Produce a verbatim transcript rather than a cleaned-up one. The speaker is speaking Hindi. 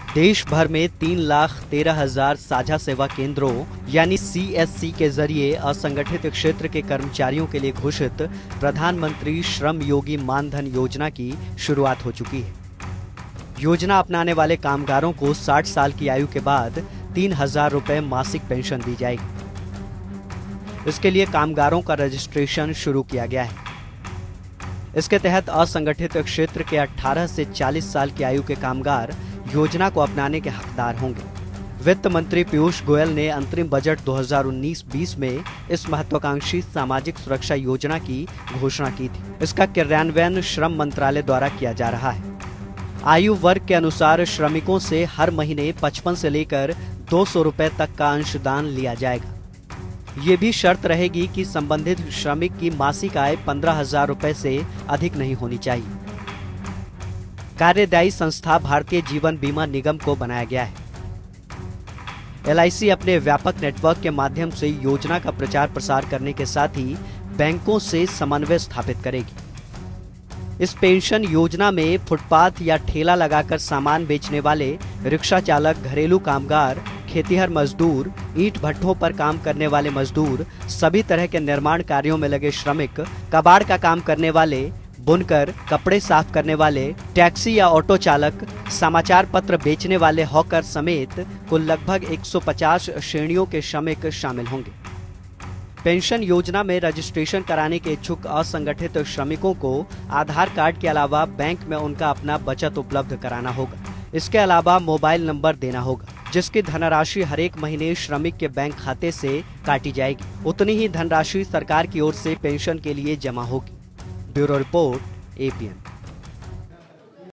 देश भर में तीन लाख तेरह हजार साझा सेवा केंद्रों यानी सी एस सी के जरिए असंगठित क्षेत्र के कर्मचारियों के लिए घोषित प्रधानमंत्री श्रम योगी मानधन योजना की शुरुआत हो चुकी है। योजना अपनाने वाले कामगारों को साठ साल की आयु के बाद तीन हजार रुपए मासिक पेंशन दी जाएगी। इसके लिए कामगारों का रजिस्ट्रेशन शुरू किया गया है। इसके तहत असंगठित क्षेत्र के अठारह से चालीस साल की आयु के कामगार योजना को अपनाने के हकदार होंगे। वित्त मंत्री पीयूष गोयल ने अंतरिम बजट दो हज़ार उन्नीस बीस में इस महत्वाकांक्षी सामाजिक सुरक्षा योजना की घोषणा की थी। इसका क्रियान्वयन श्रम मंत्रालय द्वारा किया जा रहा है। आयु वर्ग के अनुसार श्रमिकों से हर महीने पचपन से लेकर दो सौ रुपए तक का अंशदान लिया जाएगा। ये भी शर्त रहेगी कि संबंधित श्रमिक की मासिक आय पंद्रह हजार रुपए से अधिक नहीं होनी चाहिए। कार्यदायी संस्था भारतीय जीवन बीमा निगम को बनाया गया है। एल आई सी अपने व्यापक नेटवर्क के माध्यम से योजना का प्रचार प्रसार करने के साथ ही बैंकों से समन्वय स्थापित करेगी। इस पेंशन योजना में फुटपाथ या ठेला लगाकर सामान बेचने वाले रिक्शा चालक, घरेलू कामगार, खेतीहर मजदूर, ईंट भट्ठों पर काम करने वाले मजदूर, सभी तरह के निर्माण कार्यों में लगे श्रमिक, कबाड़ का काम करने वाले, बुनकर, कपड़े साफ करने वाले, टैक्सी या ऑटो चालक, समाचार पत्र बेचने वाले हॉकर समेत कुल लगभग एक सौ पचास श्रेणियों के श्रमिक शामिल होंगे। पेंशन योजना में रजिस्ट्रेशन कराने के इच्छुक असंगठित श्रमिकों को आधार कार्ड के अलावा बैंक में उनका अपना बचत उपलब्ध कराना होगा। इसके अलावा मोबाइल नंबर देना होगा, जिसकी धनराशि हर एक महीने श्रमिक के बैंक खाते से काटी जाएगी। उतनी ही धनराशि सरकार की ओर से पेंशन के लिए जमा होगी। Bureau report, A P N.